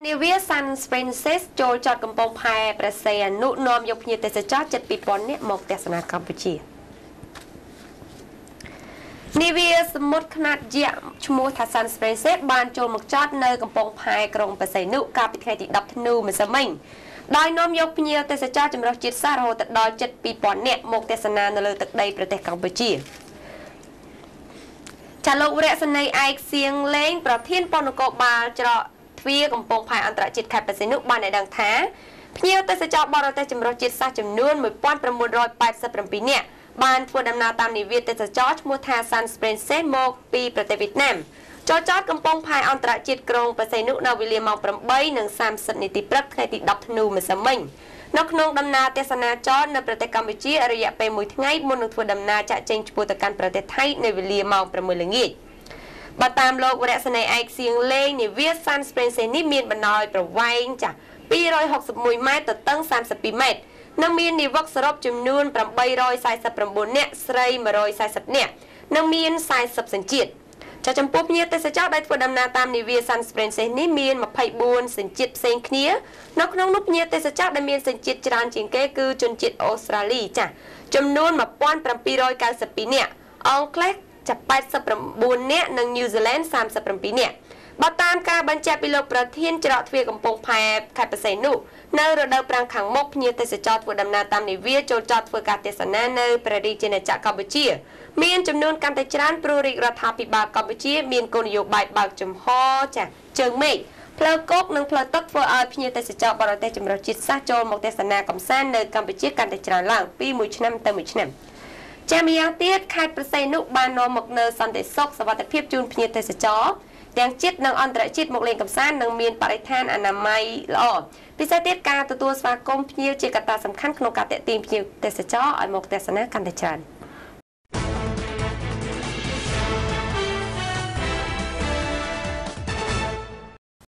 Navia Sans Princess ចូលចតកំពង់ផែប្រសេអនុនាំយកភ្ញៀវទេសចរជិត 2000 នាក់មកទស្សនាកម្ពុជា Navia សមុទ្រខ្នាតយក្សឈ្មោះថា Sans Princess បានចូលមកចតនៅកំពង់ផែក្រុងប្រសេអនុកាលពីថ្ងៃទី 10 ធ្នូម្សិលមិញដោយនាំយកភ្ញៀវទេសចរចម្រុះជាតិសាសន៍រហូតដល់ជិត 2000 នាក់មកទស្សនានៅលើទឹកដីប្រទេសកម្ពុជា ចាលោករស្មីឯកសៀងលេងប្រធានប៉ុននគរបាលច្រកទ្វារកំពង់ផែអន្តរជាតិខេត្តបរសៃនុបានឲ្យដឹងថាភ្ញៀវទេសចរបរទេសចម្រុះជាតិសាសន៍ចំនួន 1987 នាក់បានធ្វើដំណើរតាមនាវាទេសចរឈ្មោះថា Sans Princess មកពីប្រទេសវៀតណាមចូលចតកំពង់ផែអន្តរជាតិក្រុងបរសៃនុនៅវេលាម៉ោង 8:30 នាទីព្រឹកថ្ងៃទី 10 ធ្នូម្សិលមិញនៅក្នុងដំណើរទស្សនាចរនៅប្រទេសកម្ពុជារយៈពេល1ថ្ងៃមុននឹងធ្វើដំណើរចាក់ចេញឆ្ពោះទៅកាន់ប្រទេសថៃនៅវេលាម៉ោង 6 ល្ងាច បើតាមលោករស្មីឯកសៀងលេងនាវា Sans Princess នេះមានបណ្ដោយប្រវែងចាស់ 261 ម៉ែត្រទៅតឹង 32 ម៉ែត្រ និងមាននាវិកសរុបចំនួន 849 នាក់ ស្រី 140 នាក់ និងមាន 40 សញ្ជាតិ ចំពោះភ្ញៀវទេសចរដែលធ្វើដំណើរតាមនាវា Sans Princess នេះមាន 24 សញ្ជាតិផ្សេងគ្នា នៅក្នុងនោះភ្ញៀវទេសចរដែលមានសញ្ជាតិច្រើនជាងគេគឺជនជាតិអូស្ត្រាលីចាស់ចំនួន 1792 នាក់ អង់គ្លេស 89 នាក់ និង New Zealand 37 នាក់ បើតាមការបញ្ជាក់ពីលោកប្រធានច្រកទ្វារកំពង់ផែខេត្តបរសៃនុនៅរដូវប្រាំងខាងមុខភ្ញៀវទេសចរធ្វើដំណើរតាមនាវាចូលចតធ្វើការទស្សនានៅព្រះរាជាណាចក្រកម្ពុជាមានចំនួនកាន់តែច្រើនព្រោះរាជរដ្ឋាភិបាលកម្ពុជាមានគោលនយោបាយបើកចំហចាស់ជើងមេឃផ្លូវគោកនិងផ្លូវទឹកធ្វើឲ្យភ្ញៀវទេសចរបរទេសចម្រុះជាតិសាសន៍ចូលមកទស្សនាកម្សាន្តនៅកម្ពុជាកាន់តែច្រើនឡើងពីមួយឆ្នាំទៅមួយឆ្នាំ ជាម្យ៉ាងទៀតខេត្តបរសៃនុបាននាំមកនៅសន្តិសុខសុវត្ថិភាពជូនភ្ញៀវទេសចរទាំងជាតិនិងអន្តរជាតិមកលេងកម្សាន្តនិងមានបរិស្ថានអនាម័យល្អពិសេសទៀតការទទួលស្វាគមន៍ភ្ញៀវជាកត្តាសំខាន់ក្នុងការទាក់ទាញភ្ញៀវទេសចរឲ្យមកទស្សនាកាន់តែច្រើន